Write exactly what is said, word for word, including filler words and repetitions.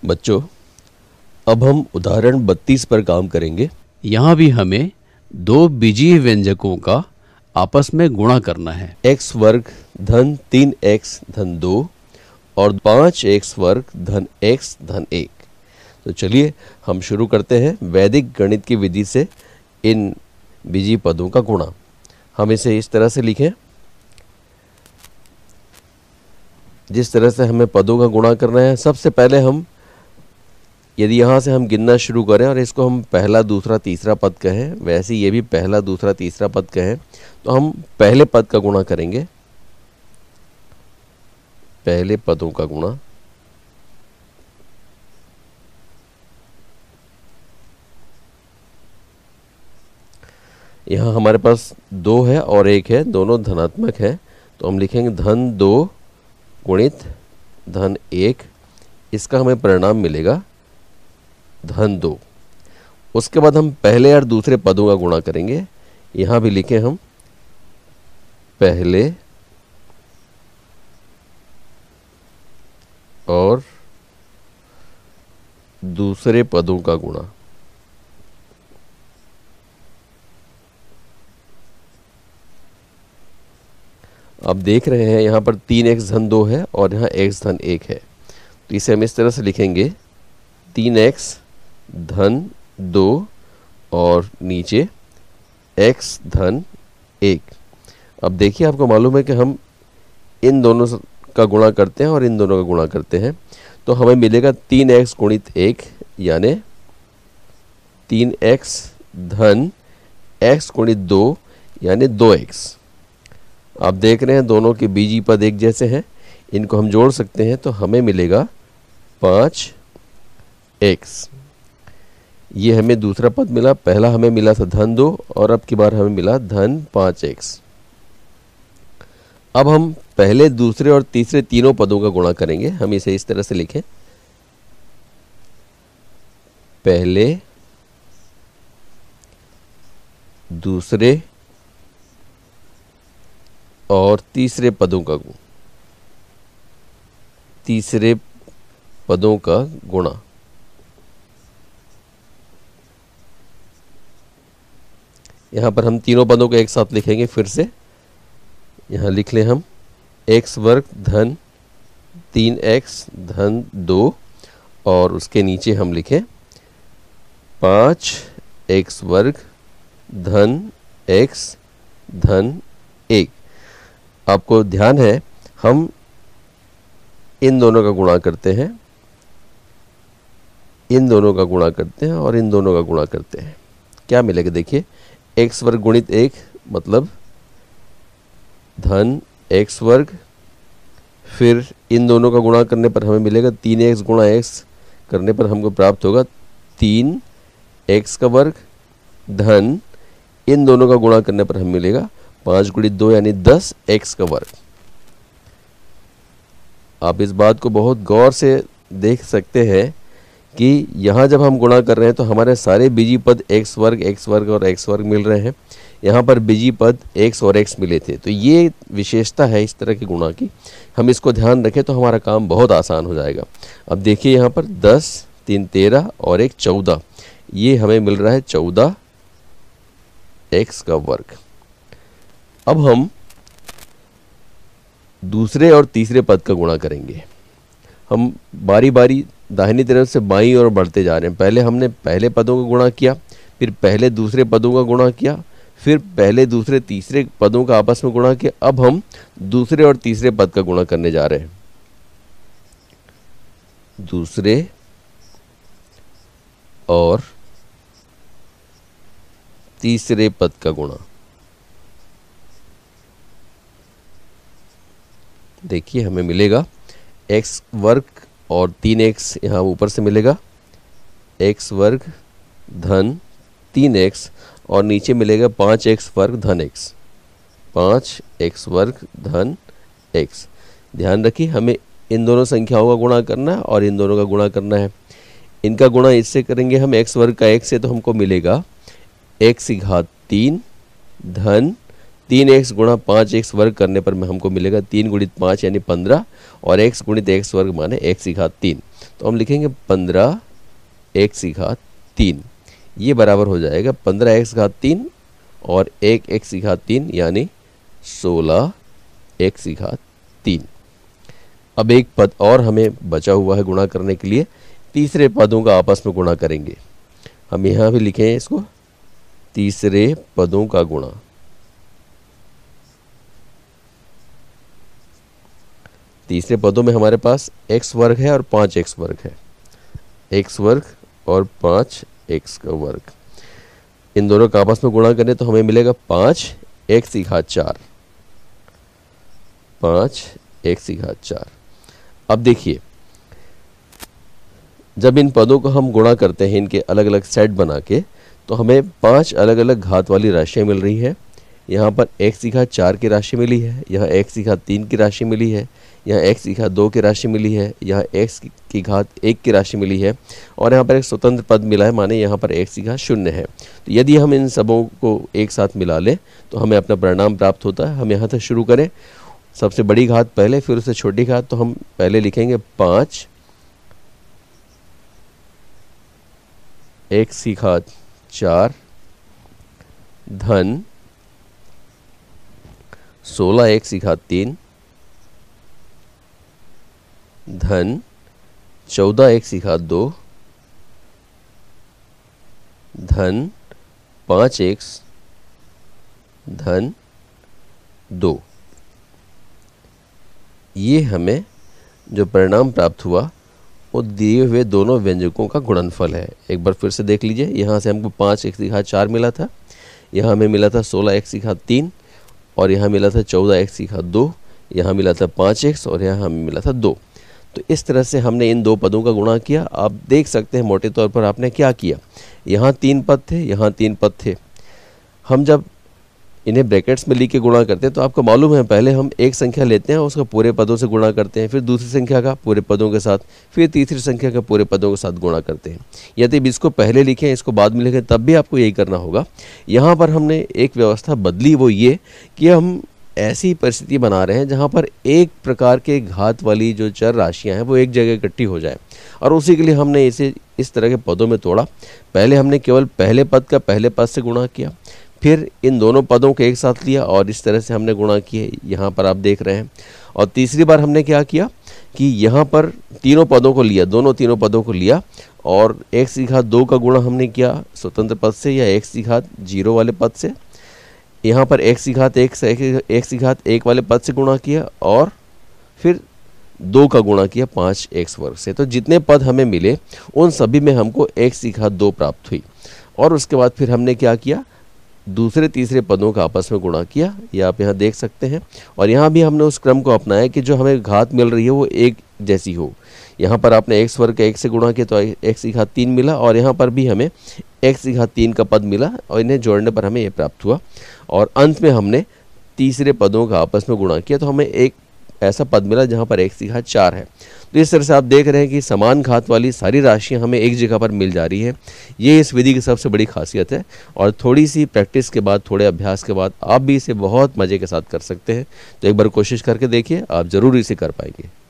बच्चों, अब हम उदाहरण बत्तीस पर काम करेंगे। यहाँ भी हमें दो बीजीय व्यंजकों का आपस में गुणा करना है। एक्स वर्ग धन तीन एक्स धन दो और पाँच एक्स वर्ग धन एक्स धन एक। तो चलिए हम शुरू करते हैं वैदिक गणित की विधि से इन बीजीय पदों का गुणा। हम इसे इस तरह से लिखें, जिस तरह से हमें पदों का गुणा करना है। सबसे पहले हम यदि यहाँ से हम गिनना शुरू करें और इसको हम पहला दूसरा तीसरा पद कहें, वैसे ये भी पहला दूसरा तीसरा पद कहें, तो हम पहले पद का गुणा करेंगे। पहले पदों का गुणा यहाँ हमारे पास दो है और एक है, दोनों धनात्मक है, तो हम लिखेंगे धन दो गुणित धन एक। इसका हमें परिणाम मिलेगा धन दो। उसके बाद हम पहले और दूसरे पदों का गुणा करेंगे। यहाँ भी लिखें हम पहले और दूसरे पदों का गुणा। आप देख रहे हैं यहाँ पर तीन एक्स धन दो है और यहाँ एक्स धन एक है, तो इसे हम इस तरह से लिखेंगे तीन एक्स धन दो और नीचे एक्स धन एक। अब देखिए, आपको मालूम है कि हम इन दोनों का गुणा करते हैं और इन दोनों का गुणा करते हैं, तो हमें मिलेगा तीन एक्स गुणित एक, यानी तीन एक्स धन एक्स गुणित दो यानी दो एक्स। आप देख रहे हैं दोनों के बीजीय पद एक जैसे हैं, इनको हम जोड़ सकते हैं तो हमें मिलेगा पाँच एक्स। ये हमें दूसरा पद मिला, पहला हमें मिला था धन दो और अब की बार हमें मिला धन पाँच एक्स। अब हम पहले दूसरे और तीसरे तीनों पदों का गुणा करेंगे। हम इसे इस तरह से लिखें, पहले दूसरे और तीसरे पदों का गुण तीसरे पदों का गुणा। यहाँ पर हम तीनों पदों को एक साथ लिखेंगे। फिर से यहाँ लिख लें हम एक्स वर्ग धन तीन एक्स धन दो और उसके नीचे हम लिखें पाँच एक्स वर्ग धन एक्स धन एक। आपको ध्यान है, हम इन दोनों का गुणा करते हैं, इन दोनों का गुणा करते हैं और इन दोनों का गुणा करते हैं। क्या मिलेगा? देखिए, एक्स वर्ग गुणित एक मतलब धन एक्स वर्ग, फिर इन दोनों का गुणा करने पर हमें मिलेगा तीन एक्स गुणा एक्स करने पर हमको प्राप्त होगा तीन एक्स का वर्ग, धन इन दोनों का गुणा करने पर हमें मिलेगा पाँच गुणित दो यानी दस एक्स का वर्ग। आप इस बात को बहुत गौर से देख सकते हैं कि यहाँ जब हम गुणा कर रहे हैं तो हमारे सारे बीजीय पद एक्स वर्ग एक्स वर्ग और एक्स वर्ग मिल रहे हैं। यहाँ पर बीजीय पद एक्स और एक्स मिले थे, तो ये विशेषता है इस तरह की गुणा की। हम इसको ध्यान रखें तो हमारा काम बहुत आसान हो जाएगा। अब देखिए, यहाँ पर दस तीन तेरह और एक चौदह, ये हमें मिल रहा है चौदह एक्स का वर्ग। अब हम दूसरे और तीसरे पद का गुणा करेंगे। हम बारी बारी दाहिनी तरफ से बाईं ओर बढ़ते जा रहे हैं। पहले हमने पहले पदों का गुणा किया, फिर पहले दूसरे पदों का गुणा किया, फिर पहले दूसरे तीसरे पदों का आपस में गुणा किया। अब हम दूसरे और तीसरे पद का गुणा करने जा रहे हैं। दूसरे और तीसरे पद का गुणा। देखिए, हमें मिलेगा एक्स वर्ग और तीन एक्स यहाँ ऊपर से मिलेगा, एक्स वर्ग धन तीन एक्स और नीचे मिलेगा पाँच एक्स वर्ग धन एक्स, पाँच एक्स वर्ग धन एक्स। ध्यान रखिए, हमें इन दोनों संख्याओं का गुणा करना है और इन दोनों का गुणा करना है। इनका गुणा इससे करेंगे हम एक्स वर्ग का एक से, तो हमको मिलेगा एक्स की घात तीन धन तीन एक्स गुणा पाँच एक्स वर्ग करने पर में हमको मिलेगा तीन गुणित पाँच यानी पंद्रह और एक्स गुणित एक्स वर्ग माने एक्स की घात तीन। तो हम लिखेंगे पंद्रह एक्स की घात तीन, ये बराबर हो जाएगा पंद्रह एक्स की घात तीन और एक एक्स की घात तीन यानी सोलह एक्स की घात तीन। अब एक पद और हमें बचा हुआ है गुणा करने के लिए, तीसरे पदों का आपस में गुणा करेंगे। हम यहाँ भी लिखें इसको तीसरे पदों का गुणा। तीसरे पदों में हमारे पास एक्स वर्ग है और पाँच एक्स वर्ग है, एक्स वर्ग और पाँच एक्स का वर्ग। इन दोनों का आपस में गुणा करें तो हमें मिलेगा पाँच एक्स की घात चार, पाँच एक्स की घात चार। अब देखिए, जब इन पदों को हम गुणा करते हैं इनके अलग अलग सेट बना के, तो हमें पांच अलग अलग घात वाली राशियाँ मिल रही हैं। यहाँ पर एक्स की घात चार की राशि मिली है, यहाँ एक्स की घात तीन की राशि मिली है, यहाँ एक्स की घात दो की राशि मिली है, यहाँ एक्स की घात एक की राशि मिली है और यहाँ पर एक स्वतंत्र पद मिला है, माने यहाँ पर एक्स की घात शून्य है। तो यदि हम इन सबों को एक साथ मिला लें तो हमें अपना परिणाम प्राप्त होता है। हम यहाँ से शुरू करें, सबसे बड़ी घात पहले, फिर उससे छोटी घात। तो हम पहले लिखेंगे पाँच एक्स की घात चार धन सोलह एक्स की घात तीन धन चौदह एक्स की घात दो धन पाँच एक्स धन दो। ये हमें जो परिणाम प्राप्त हुआ वो दिए हुए दोनों व्यंजकों का गुणनफल है। एक बार फिर से देख लीजिए, यहाँ से हमको पाँच एक्स की घात चार मिला था, यहाँ हमें मिला था सोलह एक्स की घात तीन और यहाँ मिला था चौदह एक्स की घात दो, यहाँ मिला था पाँच एक्स और यहाँ हमें मिला था दो। तो इस तरह से हमने इन दो पदों का गुणा किया। आप देख सकते हैं मोटे तौर पर आपने क्या किया, यहाँ तीन पद थे, यहाँ तीन पद थे। हम जब इन्हें ब्रैकेट्स में लिख के गुणा करते हैं तो आपको मालूम है, पहले हम एक संख्या लेते हैं, उसका पूरे पदों से गुणा करते हैं, फिर दूसरी संख्या का पूरे पदों के साथ, फिर तीसरी संख्या का पूरे पदों के साथ गुणा करते हैं। यदि इसको पहले लिखें, इसको बाद में लिखें, तब भी आपको यही करना होगा। यहाँ पर हमने एक व्यवस्था बदली, वो ये कि हम ऐसी परिस्थिति बना रहे हैं जहाँ पर एक प्रकार के घात वाली जो चर राशियाँ हैं वो एक जगह इकट्ठी हो जाए, और उसी के लिए हमने इसे इस तरह के पदों में तोड़ा। पहले हमने केवल पहले पद का पहले पद से गुणा किया, फिर इन दोनों पदों को एक साथ लिया और इस तरह से हमने गुणा किए, यहाँ पर आप देख रहे हैं। और तीसरी बार हमने क्या किया कि यहाँ पर तीनों पदों को लिया, दोनों तीनों पदों को लिया और एक्स की घात दो का गुणा हमने किया स्वतंत्र पद से या एक्स की घात जीरो वाले पद से। यहाँ पर एक्स की घात एक से एक्स की घात एक वाले पद से गुणा किया और फिर दो का गुणा किया पाँच एक्स वर्ग से। तो जितने पद हमें मिले उन सभी में हमको एक्स की घात दो प्राप्त हुई। और उसके बाद फिर हमने क्या किया, दूसरे तीसरे पदों का आपस में गुणा किया, ये आप यहाँ देख सकते हैं। और यहाँ भी हमने उस क्रम को अपनाया कि जो हमें घात मिल रही है वो एक जैसी हो। यहाँ पर आपने एक्स वर्ग का एक से गुणा किया तो एक्स की घात तीन मिला, और यहाँ पर भी हमें एक्स की घात तीन का पद मिला और इन्हें जोड़ने पर हमें ये प्राप्त हुआ। और अंत में हमने तीसरे पदों का आपस में गुणा किया तो हमें एक ऐसा पद मिला जहाँ पर एक्स की घात चार है। तो इस तरह से आप देख रहे हैं कि समान घात वाली सारी राशियां हमें एक जगह पर मिल जा रही है। ये इस विधि की सबसे बड़ी खासियत है, और थोड़ी सी प्रैक्टिस के बाद, थोड़े अभ्यास के बाद आप भी इसे बहुत मज़े के साथ कर सकते हैं। तो एक बार कोशिश करके देखिए, आप ज़रूर इसे कर पाएंगे।